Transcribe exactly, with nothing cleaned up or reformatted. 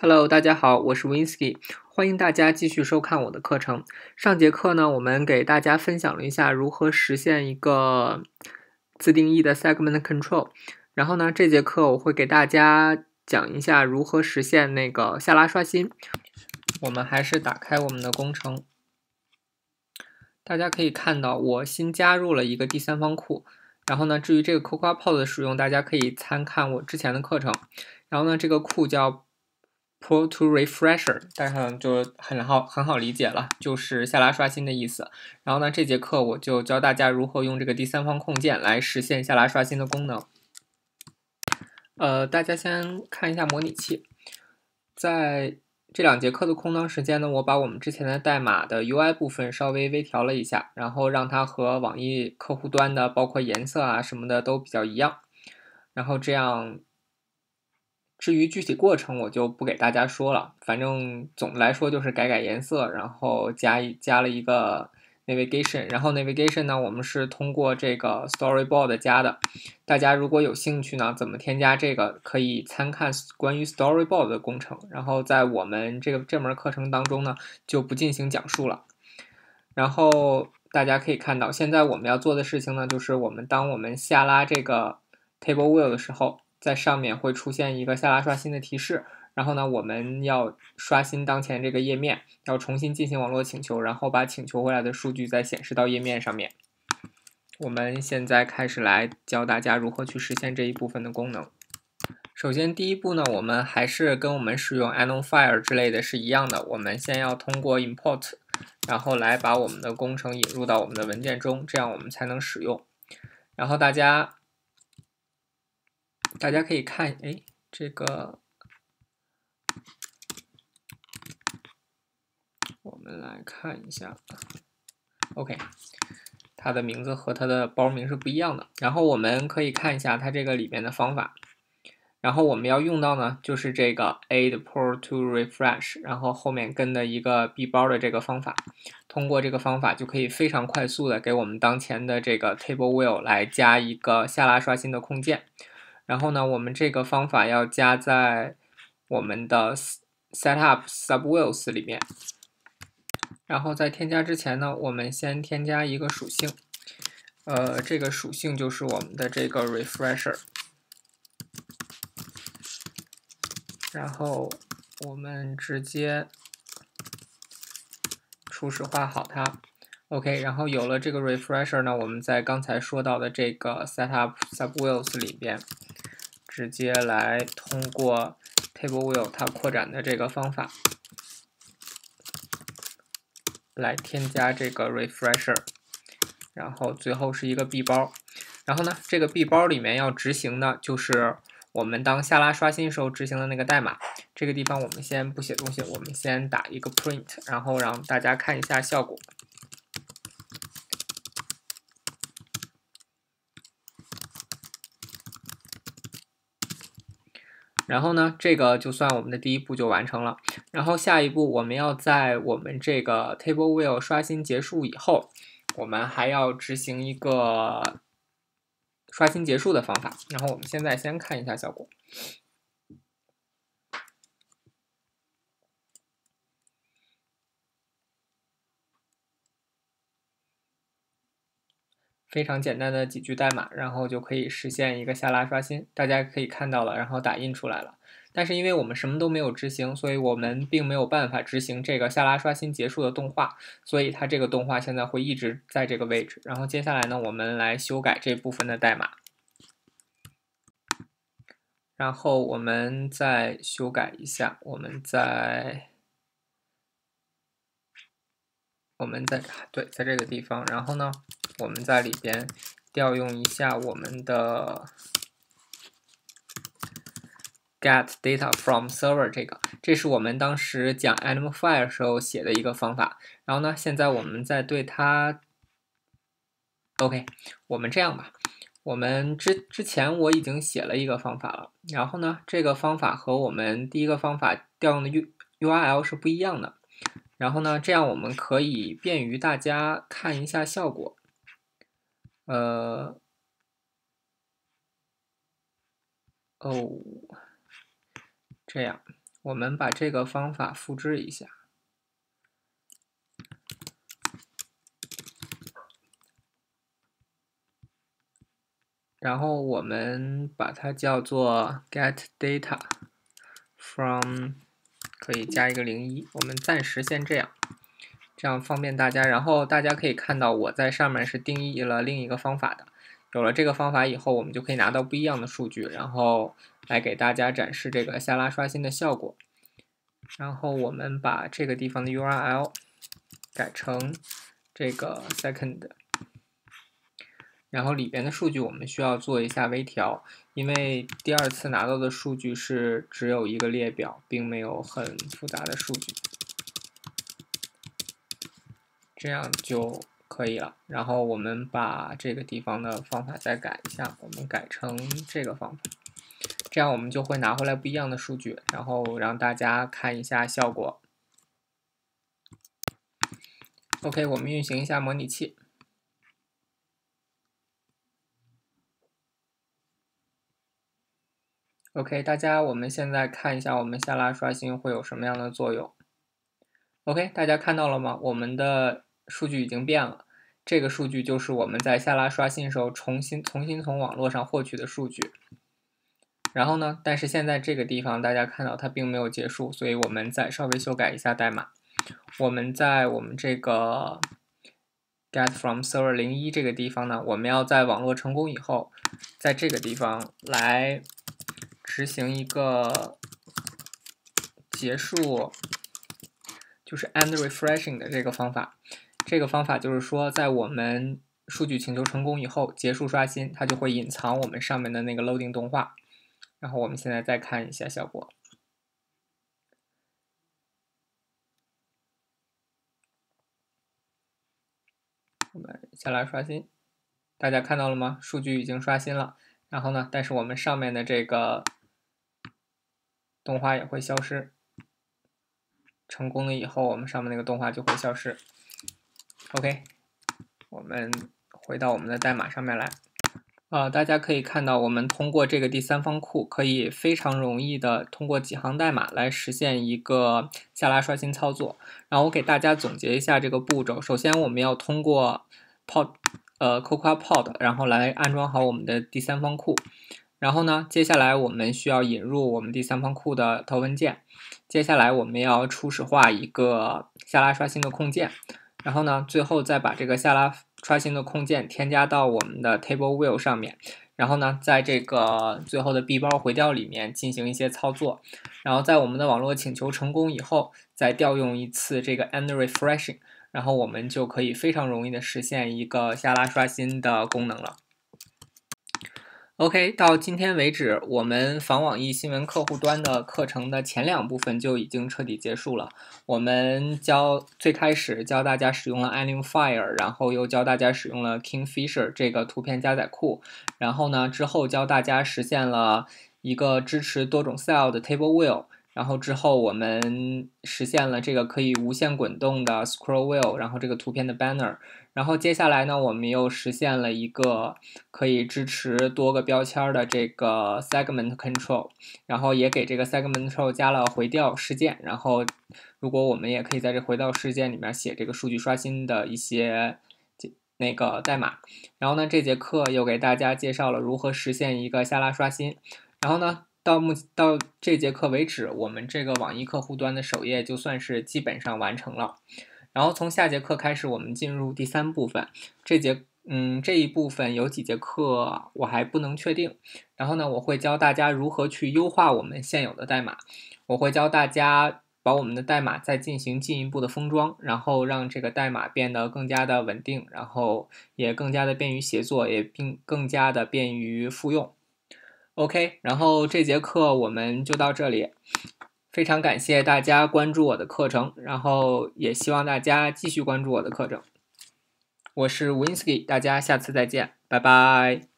Hello，大家好，我是 Winsky， 欢迎大家继续收看我的课程。上节课呢，我们给大家分享了一下如何实现一个自定义的 segment control。然后呢，这节课我会给大家讲一下如何实现那个下拉刷新。我们还是打开我们的工程，大家可以看到我新加入了一个第三方库。然后呢，至于这个 CocoaPod 的使用，大家可以参看我之前的课程。然后呢，这个库叫Pro to Refresher， 大家就很好很好理解了，就是下拉刷新的意思。然后呢，这节课我就教大家如何用这个第三方控件来实现下拉刷新的功能。呃，大家先看一下模拟器，在这两节课的空档时间呢，我把我们之前的代码的 U I 部分稍微微调了一下，然后让它和网易客户端的包括颜色啊什么的都比较一样。然后这样，至于具体过程我就不给大家说了，反正总的来说就是改改颜色，然后加一加了一个 navigation， 然后 navigation 呢我们是通过这个 storyboard 加的。大家如果有兴趣呢，怎么添加这个可以参看关于 storyboard 的工程，然后在我们这个这门课程当中呢就不进行讲述了。然后大家可以看到，现在我们要做的事情呢，就是我们当我们下拉这个 table view 的时候，在上面会出现一个下拉刷新的提示，然后呢，我们要刷新当前这个页面，要重新进行网络请求，然后把请求回来的数据再显示到页面上面。我们现在开始来教大家如何去实现这一部分的功能。首先第一步呢，我们还是跟我们使用 AnonFire 之类的是一样的，我们先要通过 import， 然后来把我们的工程引入到我们的文件中，这样我们才能使用。然后大家大家可以看，哎，这个我们来看一下 ，OK， 它的名字和它的包名是不一样的。然后我们可以看一下它这个里面的方法。然后我们要用到呢，就是这个 add Pro to refresh， 然后后面跟的一个 B 包的这个方法。通过这个方法就可以非常快速的给我们当前的这个 table view 来加一个下拉刷新的控件。然后呢，我们这个方法要加在我们的 setup subviews 里面。然后在添加之前呢，我们先添加一个属性，呃，这个属性就是我们的这个 refresher。然后我们直接初始化好它 ，OK。然后有了这个 refresher 呢，我们在刚才说到的这个 setup subviews 里边，直接来通过 table view 它扩展的这个方法，来添加这个 refresher， 然后最后是一个 B 包。然后呢，这个 B 包里面要执行的就是我们当下拉刷新时候执行的那个代码。这个地方我们先不写东西，我们先打一个 print， 然后让大家看一下效果。然后呢，这个就算我们的第一步就完成了。然后下一步我们要在我们这个 table view 刷新结束以后，我们还要执行一个刷新结束的方法。然后我们现在先看一下效果。非常简单的几句代码，然后就可以实现一个下拉刷新。大家可以看到了，然后打印出来了。但是因为我们什么都没有执行，所以我们并没有办法执行这个下拉刷新结束的动画，所以它这个动画现在会一直在这个位置。然后接下来呢，我们来修改这部分的代码。然后我们再修改一下，我们再我们在对，在这个地方，然后呢，我们在里边调用一下我们的 get data from server 这个，这是我们当时讲 AnonFire 时候写的一个方法。然后呢，现在我们再对它 ，OK， 我们这样吧，我们之之前我已经写了一个方法了，然后呢，这个方法和我们第一个方法调用的 U URL 是不一样的。然后呢，这样我们可以便于大家看一下效果。呃，哦，这样， 我们把这个方法复制一下，然后我们把它叫做 get data from， 可以加一个零一，我们暂时先这样，这样方便大家。然后大家可以看到我在上面是定义了另一个方法的。有了这个方法以后，我们就可以拿到不一样的数据，然后来给大家展示这个下拉刷新的效果。然后我们把这个地方的 U R L 改成这个 second， 然后里边的数据我们需要做一下微调，因为第二次拿到的数据是只有一个列表，并没有很复杂的数据，这样就可以了。然后我们把这个地方的方法再改一下，我们改成这个方法，这样我们就会拿回来不一样的数据，然后让大家看一下效果。OK， 我们运行一下模拟器。OK， 大家我们现在看一下我们下拉刷新会有什么样的作用。OK， 大家看到了吗？我们的数据已经变了。这个数据就是我们在下拉刷新时候重新重新从网络上获取的数据。然后呢，但是现在这个地方大家看到它并没有结束，所以我们再稍微修改一下代码。我们在我们这个 get from server 零一这个地方呢，我们要在网络成功以后，在这个地方来执行一个结束，就是 end refreshing 的这个方法。这个方法就是说，在我们数据请求成功以后，结束刷新，它就会隐藏我们上面的那个 loading 动画。然后我们现在再看一下效果。我们下来刷新，大家看到了吗？数据已经刷新了。然后呢，但是我们上面的这个动画也会消失。成功了以后，我们上面那个动画就会消失。OK， 我们回到我们的代码上面来。呃，大家可以看到，我们通过这个第三方库，可以非常容易的通过几行代码来实现一个下拉刷新操作。然后我给大家总结一下这个步骤。首先，我们要通过 pod 呃 CocoaPod， 然后来安装好我们的第三方库。然后呢，接下来我们需要引入我们第三方库的头文件。接下来我们要初始化一个下拉刷新的控件。然后呢，最后再把这个下拉刷新的控件添加到我们的 table view 上面，然后呢，在这个最后的 B 包回调里面进行一些操作，然后在我们的网络请求成功以后，再调用一次这个 end refreshing， 然后我们就可以非常容易的实现一个下拉刷新的功能了。OK， 到今天为止，我们防网易新闻客户端的课程的前两部分就已经彻底结束了。我们教最开始教大家使用了 Animfire， 然后又教大家使用了 Kingfisher 这个图片加载库，然后呢之后教大家实现了一个支持多种 style 的 table wheel， 然后之后我们实现了这个可以无限滚动的 scroll wheel， 然后这个图片的 banner。然后接下来呢，我们又实现了一个可以支持多个标签的这个 segment control， 然后也给这个 segment control 加了回调事件。然后，如果我们也可以在这回调事件里面写这个数据刷新的一些那个代码。然后呢，这节课又给大家介绍了如何实现一个下拉刷新。然后呢，到目到这节课为止，我们这个网易客户端的首页就算是基本上完成了。然后从下节课开始，我们进入第三部分。这节，嗯，这一部分有几节课我还不能确定。然后呢，我会教大家如何去优化我们现有的代码。我会教大家把我们的代码再进行进一步的封装，然后让这个代码变得更加的稳定，然后也更加的便于协作，也并更加的便于复用。OK， 然后这节课我们就到这里。非常感谢大家关注我的课程，然后也希望大家继续关注我的课程。我是 Winsky， 大家下次再见，拜拜。